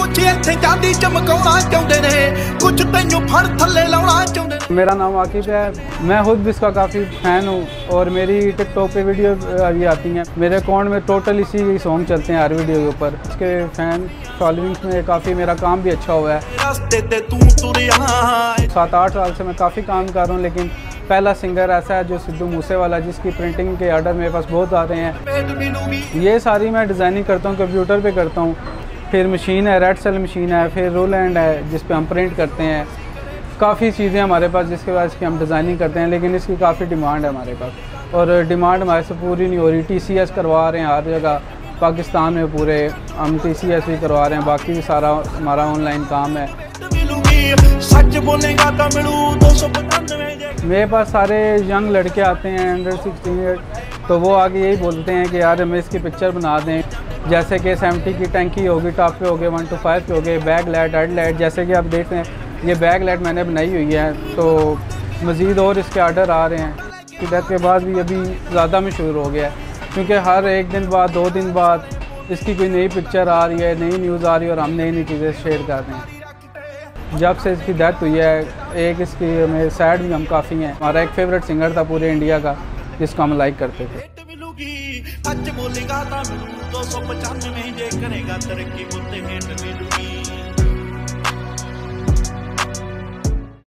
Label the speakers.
Speaker 1: मेरा नाम आकिब है, मैं खुद भी इसका काफ़ी फ़ैन हूँ और मेरी टिकटॉक पे वीडियो अभी आती हैं। मेरे अकाउंट में टोटल इसी के सॉन्ग चलते हैं हर वीडियो के ऊपर। इसके फ़ैन फॉलोइंग्स में काफ़ी मेरा काम भी अच्छा हुआ है। 7-8 साल से मैं काफ़ी काम कर रहा हूँ, लेकिन पहला सिंगर ऐसा है जो सिद्धू मूसेवाला, जिसकी प्रिंटिंग के आर्डर मेरे पास बहुत आ रहे हैं। ये सारी मैं डिज़ाइनिंग करता हूँ, कंप्यूटर पे करता हूँ। फिर मशीन है, रेड सेल मशीन है, फिर रोल एंड है जिस पे हम प्रिंट करते हैं। काफ़ी चीज़ें हमारे पास जिसके वजह से हम डिज़ाइनिंग करते हैं, लेकिन इसकी काफ़ी डिमांड है हमारे पास और डिमांड हमारे से पूरी नहीं हो रही। TCS करवा रहे हैं हर जगह पाकिस्तान में, पूरे हम TCS भी करवा रहे हैं, बाकी भी सारा हमारा ऑनलाइन काम है। मेरे पास सारे यंग लड़के आते हैं अंडर 16 तो वो आगे यही बोलते हैं कि यार हमें इसकी पिक्चर बना दें। जैसे कि 70 की टैंकी होगी, टॉप पे हो गए, 1 to 5 पे हो गए, बैक लाइट, हेड लाइट। जैसे कि आप देखते हैं ये बैक लाइट मैंने बनाई हुई है, तो मज़ीद और इसके आर्डर आ रहे हैं। इसकी डेथ के बाद भी अभी ज़्यादा मशहूर हो गया है, क्योंकि हर 1 दिन बाद 2 दिन बाद इसकी कोई नई पिक्चर आ रही है, नई न्यूज़ आ रही है और हम नई नई चीज़ें शेयर कर रहे हैं। जब से इसकी डेथ हुई है, एक इसकी में सैड भी हम काफ़ी हैं। हमारा एक फेवरेट सिंगर था पूरे इंडिया का जिसको हम लाइक करते थे।
Speaker 2: बोलेगा 295 जे करेगा तरक्की